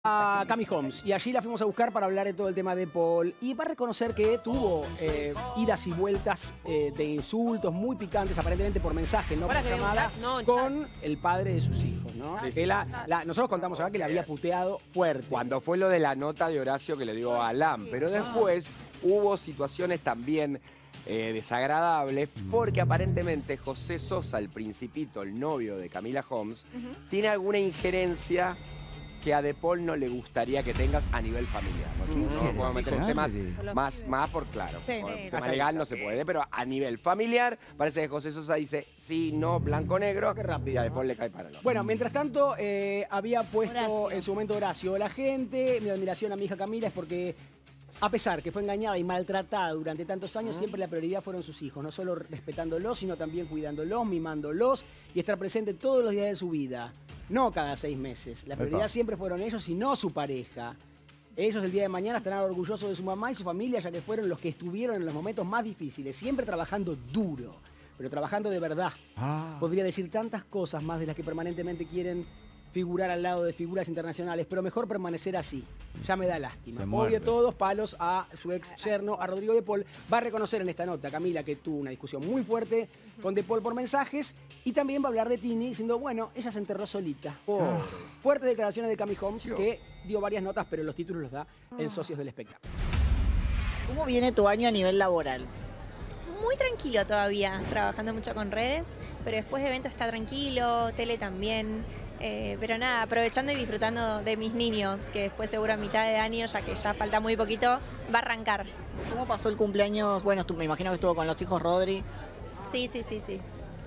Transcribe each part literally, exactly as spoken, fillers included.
a Cami Homes y allí la fuimos a buscar para hablar de todo el tema de Paul y va a reconocer que tuvo eh, idas y vueltas eh, de insultos muy picantes, aparentemente por mensaje, no por llamada, no, con el padre de sus hijos, ¿no? Sí, que la, la, nosotros contamos acá que le había puteado fuerte. Cuando fue lo de la nota de Horacio que le dio a Alan, pero después hubo situaciones también eh, desagradables porque aparentemente José Sosa, el principito, el novio de Camila Homes, uh-huh. tiene alguna injerencia que a De Paul no le gustaría que tengas a nivel familiar. ¿No? No, no podemos meter en temas más, más por claro. Sí, por sí, tema legal no se puede, pero a nivel familiar parece que José Sosa dice sí, no, blanco, negro, qué rápido, y a De Paul le cae para el otro. Bueno, mientras tanto, eh, había puesto Horacio. en su momento Horacio, la gente, mi admiración a mi hija Camila es porque a pesar que fue engañada y maltratada durante tantos años, uh-huh. siempre la prioridad fueron sus hijos, no solo respetándolos, sino también cuidándolos, mimándolos y estar presente todos los días de su vida. No cada seis meses. La prioridad Epa. siempre fueron ellos y no su pareja. Ellos el día de mañana estarán orgullosos de su mamá y su familia, ya que fueron los que estuvieron en los momentos más difíciles, siempre trabajando duro, pero trabajando de verdad. Ah. Podría decir tantas cosas más de las que permanentemente quieren figurar al lado de figuras internacionales, pero mejor permanecer así. Ya me da lástima. Obvio todos palos a su ex yerno, a Rodrigo De Paul. Va a reconocer en esta nota, Camila, que tuvo una discusión muy fuerte con De Paul por mensajes y también va a hablar de Tini diciendo, bueno, ella se enterró solita. Oh. Fuertes declaraciones de Cami Homes, Dios. que dio varias notas, pero los títulos los da en Socios del Espectáculo. ¿Cómo viene tu año a nivel laboral? Muy tranquilo todavía, trabajando mucho con redes, pero después de eventos está tranquilo, tele también, eh, pero nada, aprovechando y disfrutando de mis niños, que después seguro a mitad de año, ya que ya falta muy poquito, va a arrancar. ¿Cómo pasó el cumpleaños? Bueno, me imagino que estuvo con los hijos Rodri. Sí, sí, sí, sí.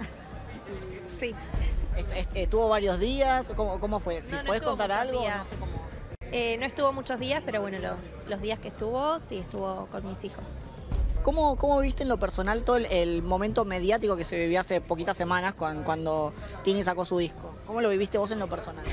Sí. ¿Estuvo varios días? ¿Cómo, cómo fue? Si no, no puedes contar algo, días. no sé cómo... Eh, no estuvo muchos días, pero bueno, los, los días que estuvo, sí, estuvo con mis hijos. ¿Cómo, ¿Cómo viste en lo personal todo el, el momento mediático que se vivió hace poquitas semanas cuando, cuando Tini sacó su disco? ¿Cómo lo viviste vos en lo personal?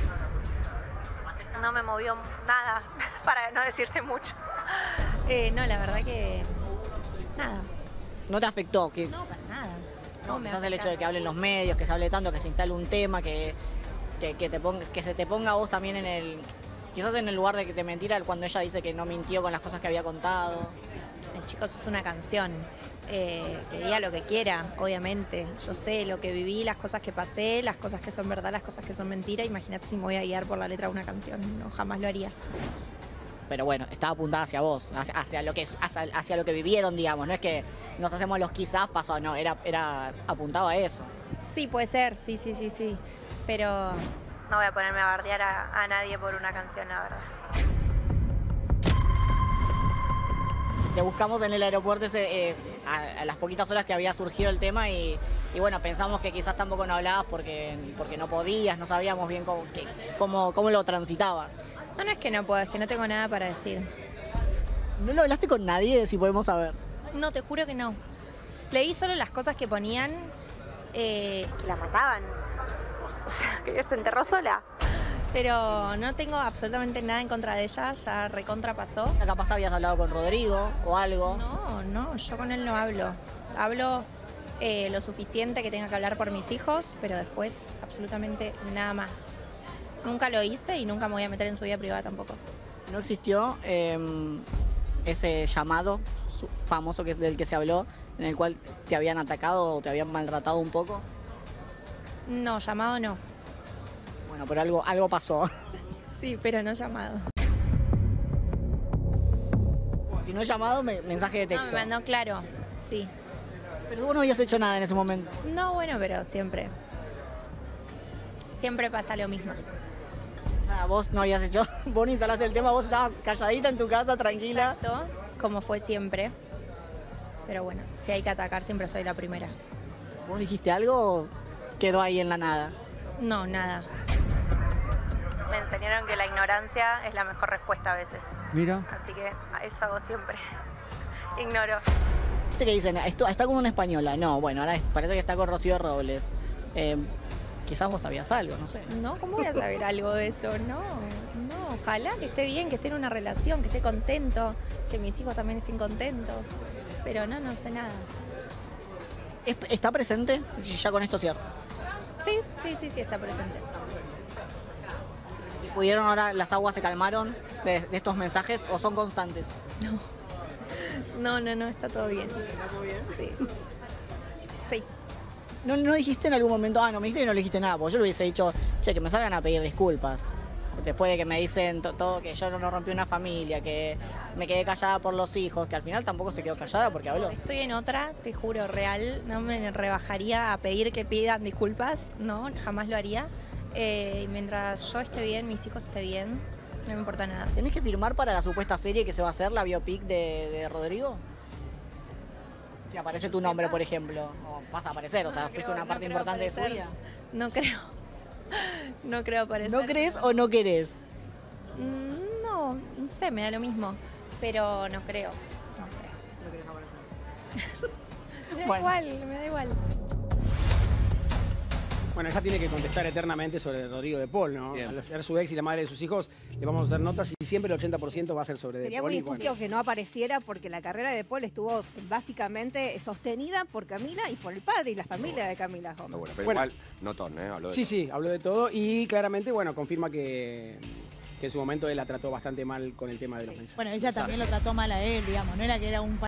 No me movió nada, para no decirte mucho. Eh, no, la verdad que nada. ¿No te afectó? Que... No, para nada. No, no quizás el hecho de que hablen los medios, que se hable tanto, que se instale un tema, que, que, que, te ponga, que se te ponga a vos también en el... Quizás en el lugar de que te mentira cuando ella dice que no mintió con las cosas que había contado. El chicos, es una canción, eh, que diga lo que quiera, obviamente. Yo sé lo que viví, las cosas que pasé, las cosas que son verdad, las cosas que son mentira. Imagínate si me voy a guiar por la letra de una canción, no, jamás lo haría. Pero bueno, estaba apuntada hacia vos, hacia, hacia, lo, que, hacia, hacia lo que vivieron, digamos. No es que nos hacemos los quizás pasó, no, era, era apuntado a eso. Sí, puede ser, sí, sí, sí, sí. Pero no voy a ponerme a bardear a, a nadie por una canción, la verdad. Te buscamos en el aeropuerto ese, eh, a, a las poquitas horas que había surgido el tema y, y bueno, pensamos que quizás tampoco no hablabas porque, porque no podías, no sabíamos bien cómo, que, cómo, cómo lo transitabas. No, no es que no puedo, es que no tengo nada para decir. ¿No lo hablaste con nadie, si podemos saber? No, te juro que no. Leí solo las cosas que ponían, eh, la mataban. O sea, que ella se enterró sola. Pero no tengo absolutamente nada en contra de ella, ya recontra pasó. Capaz habías hablado con Rodrigo o algo. No, no, yo con él no hablo. Hablo eh, lo suficiente que tenga que hablar por mis hijos, pero después absolutamente nada más. Nunca lo hice y nunca me voy a meter en su vida privada tampoco. ¿No existió eh, ese llamado famoso que, del que se habló, en el cual te habían atacado o te habían maltratado un poco? No, llamado no. Bueno, pero algo, algo pasó. Sí, pero no llamado. Si no llamado, me, mensaje de texto. No, me mandó claro, sí. Pero vos no habías hecho nada en ese momento. No, bueno, pero siempre. Siempre pasa lo mismo. O sea, vos no habías hecho, vos ni instalaste el tema, vos estabas calladita en tu casa, tranquila. Exacto, como fue siempre. Pero bueno, si hay que atacar, siempre soy la primera. ¿Vos dijiste algo o quedó ahí en la nada? No, nada. Me enseñaron que la ignorancia es la mejor respuesta a veces. Mira. Así que eso hago siempre. Ignoro. ¿Viste que dicen? Esto, está con una española. No, bueno, ahora parece que está con Rocío Robles. Eh, quizás vos sabías algo, no sé. No, ¿cómo voy a saber algo de eso? No, no. Ojalá que esté bien, que esté en una relación, que esté contento, que mis hijos también estén contentos. Pero no, no sé nada. ¿Está presente? Ya con esto cierro. Sí, sí, sí, sí está presente. ¿Pudieron ahora, las aguas se calmaron de, de estos mensajes o son constantes? No. No, no, no, está todo bien. ¿Está todo bien? Sí. Sí. ¿No, no dijiste en algún momento, ah, no me dijiste y no le dijiste nada? Porque yo le hubiese dicho, che, que me salgan a pedir disculpas. Después de que me dicen to- todo, que yo no rompí una familia, que me quedé callada por los hijos, que al final tampoco se quedó callada porque habló. Estoy en otra, te juro, real. No me rebajaría a pedir que pidan disculpas. No, jamás lo haría. Eh, mientras yo esté bien, mis hijos estén bien, no me importa nada. ¿Tenés que firmar para la supuesta serie que se va a hacer, la biopic de, de Rodrigo? Si aparece tu nombre, por ejemplo. O vas a aparecer, o sea, No fuiste creo- una no parte creo importante de su aparecer. vida. No creo. No creo aparecer. ¿No crees o no querés? Mm, No, no sé, me da lo mismo. Pero no creo. No sé. No querés aparecer. Me da Bueno. igual, me da igual. Bueno, ella tiene que contestar eternamente sobre Rodrigo de Paul, ¿no? Bien. Al ser su ex y la madre de sus hijos, le vamos a hacer notas y siempre el ochenta por ciento va a ser sobre de Sería Paul. muy y bueno. injusto que no apareciera porque la carrera de Paul estuvo básicamente sostenida por Camila y por el padre y la familia de Camila No, Gómez. bueno, pero Bueno. igual, notón, ¿eh? Habló de Sí, todo. sí, habló de todo y claramente, bueno, confirma que, que en su momento él la trató bastante mal con el tema de los mensajes. Bueno, ella también lo trató mal a él, digamos, no era que era un